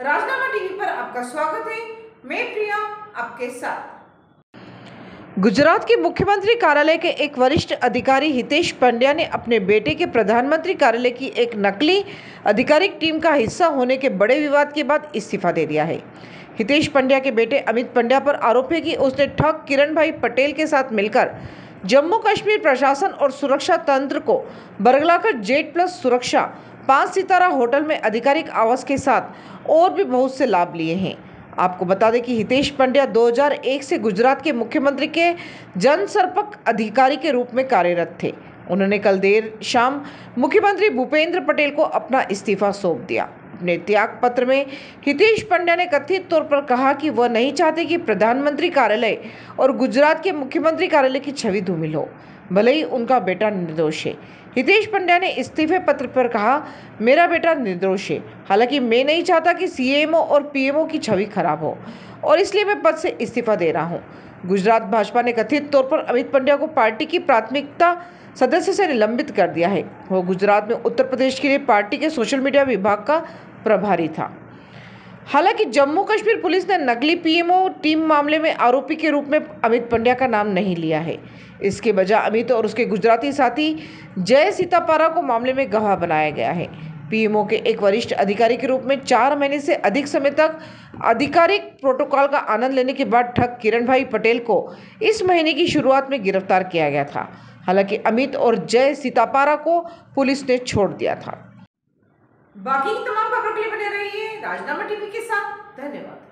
राजनामा TV पर आपका स्वागत है। मैं प्रिया आपके साथ। गुजरात के मुख्यमंत्री कार्यालय के एक वरिष्ठ अधिकारी हितेश पंड्या ने अपने बेटे के प्रधानमंत्री कार्यालय की एक नकली आधिकारिक टीम का हिस्सा होने के बड़े विवाद के बाद इस्तीफा दे दिया है। हितेश पंड्या के बेटे अमित पंड्या पर आरोप है कि उसने ठग किरण भाई पटेल के साथ मिलकर जम्मू कश्मीर प्रशासन और सुरक्षा तंत्र को बरगलाकर जेट प्लस सुरक्षा 5 सितारा होटल में आधिकारिक आवास के साथ और भी बहुत से लाभ लिए हैं। आपको बता दें कि हितेश पंड्या 2001 से गुजरात के मुख्यमंत्री के जनसंपर्क अधिकारी के रूप में कार्यरत थे। उन्होंने कल देर शाम मुख्यमंत्री भूपेंद्र पटेल को अपना इस्तीफा सौंप दिया। अपने त्याग पत्र में हितेश पंड्या ने कथित तौर पर कहा कि वह नहीं चाहते कि प्रधानमंत्री कार्यालय और गुजरात के मुख्यमंत्री कार्यालय की छवि धूमिल हो, भले ही उनका बेटा निर्दोष है। हितेश पंड्या ने इस्तीफे पत्र पर कहा, मेरा बेटा निर्दोष है, हालांकि मैं नहीं चाहता कि सीएमओ और पीएमओ की छवि खराब हो और इसलिए मैं पद से इस्तीफा दे रहा हूं। गुजरात भाजपा ने कथित तौर पर अमित पंड्या को पार्टी की प्राथमिकता सदस्य से निलंबित कर दिया है। वो गुजरात में उत्तर प्रदेश के लिए पार्टी के सोशल मीडिया विभाग का प्रभारी था। हालांकि जम्मू कश्मीर पुलिस ने नकली पीएमओ टीम मामले में आरोपी के रूप में अमित पंड्या का नाम नहीं लिया है। इसके बजाय अमित और उसके गुजराती साथी जय सीतापारा को मामले में गवाह बनाया गया है। पीएमओ के एक वरिष्ठ अधिकारी के रूप में 4 महीने से अधिक समय तक आधिकारिक प्रोटोकॉल का आनंद लेने के बाद ठग किरण भाई पटेल को इस महीने की शुरुआत में गिरफ्तार किया गया था। हालांकि अमित और जय सीतापारा को पुलिस ने छोड़ दिया था। बाकी की तमाम खबरों के लिए बने रहिए राजनामा टीवी के साथ। धन्यवाद।